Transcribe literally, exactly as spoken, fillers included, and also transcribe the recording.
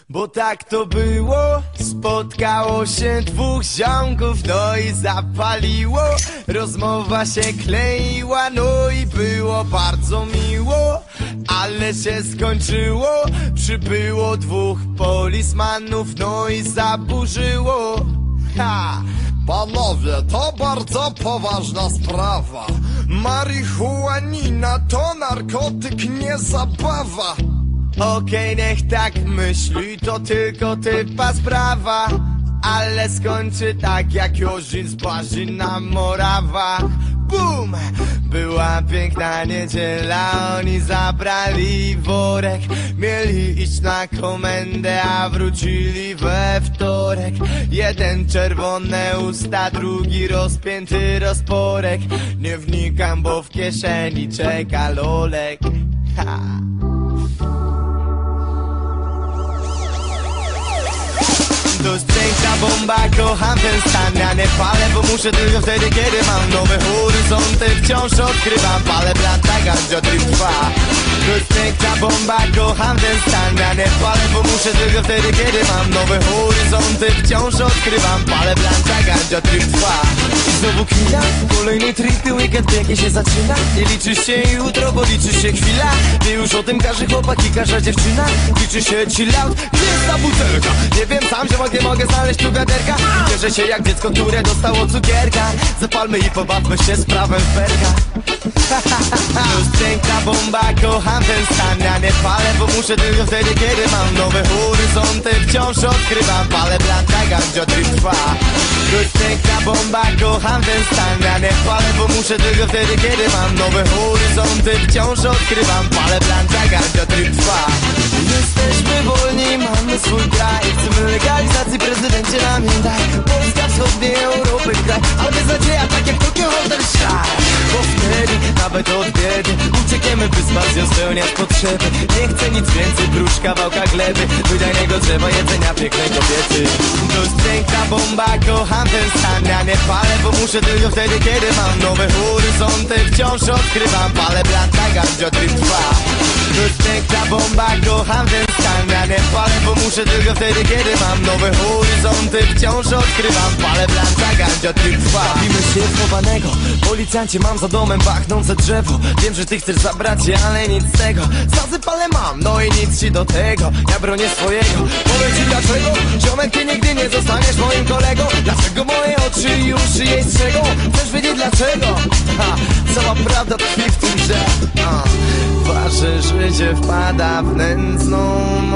Bo tak to było, spotkało się dwóch ziomków, no i zapaliło. Rozmowa się kleiła, no i było bardzo miło. Ale się skończyło, przybyło dwóch polismanów, no i zaburzyło. Ha! Panowie, to bardzo poważna sprawa. Marihuanina to narkotyk, nie zabawa. Okej, niech tak myśli, to tylko typa sprawa. Ale skończy tak jak Jorzin z Barzy na Morawach. Bum! Była piękna niedziela, oni zabrali worek. Mieli iść na komendę, a wrócili we wtorek. Jeden czerwone usta, drugi rozpięty rozporek. Nie wnikam, bo w kieszeni czeka lolek. Ha! To jest piękna bomba, kocham ten stan. Ja nie palę, bo muszę tylko wtedy, kiedy mam nowe horyzonty. Wciąż odkrywam, palę blanta, gandzio trip trwa. To jest piękna bomba, kocham ten stan. Ja nie palę, bo muszę tylko wtedy, kiedy mam nowe horyzonty. Wciąż odkrywam, palę blanta, gandzio trip trwa. I znowu chwila, kolejny trip, weekend pięknie się zaczyna. Nie liczy się jutro, bo liczy się chwila. Wie już o tym każdy chłopak i każda dziewczyna. Liczy się chill out, gdzie jest ta butelka? Nie wiem sam, że nie mogę znaleźć tu wiaderka. Cieszę się jak dziecko, które dostało cukierka. Zapalmy i pobawmy się z prawem w perka. To jest piękna bomba, kocham ten stan. Ja nie palę, bo muszę tylko wtedy, kiedy mam nowe horyzonty. Wciąż odkrywam, palę blanta, gandzio trip trwa. To jest piękna bomba, kocham ten stan. Ja nie palę, bo muszę tylko wtedy, kiedy mam nowe horyzonty. Wciąż odkrywam, palę blanta, gandzio trip trwa. Jesteśmy wolni, mamy swój kraj. Chcemy legalizacji, prezydencie nam nie daj. Polska wschodniej Europy kraj, ale bez nadzieja, tak jak Tokio Hotel Shy. Bo wtedy, nawet od biedy, uciekniemy, by z pasją spełniać potrzeby. Nie chcę nic więcej, prócz kawałka gleby, wydajnego drzewa, jedzenia pięknej kobiety. To jest piękna bomba, kocham ten stan. Ja nie palę, bo muszę tylko wtedy, kiedy mam nowe horyzonty. Wciąż odkrywam, palę blanta, gandzio trip trwa. To jest piękna bomba, kocham ten stan. Ja nie palę, bo muszę tylko wtedy, kiedy mam nowe horyzonty. Wciąż odkrywam, palę blanta, gandzio trip trwa. Bawimy się chowanego, policjancie, mam za domem pachnące drzewo. Wiem, że ty chcesz zabrać się, ale nic z tego. Zasypale mam, no i nic ci do tego. Ja bronię swojego, powiem ci dlaczego. Ziomek, ty nigdy nie zostaniesz moim kolegą. Dlaczego moje oczy i uszy jej strzegą? Chcesz wiedzieć dlaczego? Ha, cała prawda tkwi w tym, że ha, wasze życie wpada w nędzną